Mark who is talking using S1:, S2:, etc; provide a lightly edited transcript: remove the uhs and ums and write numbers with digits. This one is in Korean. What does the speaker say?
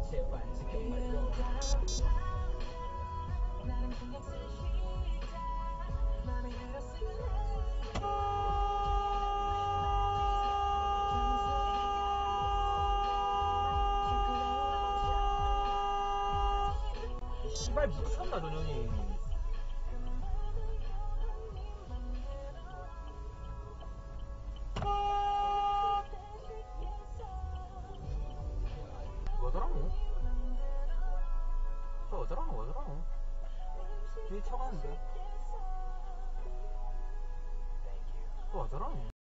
S1: 씨발 미쳤나 전형이. 뭐더라노? 뭐더라노? 뒤에 쳐가는데? 또 어쩌라노?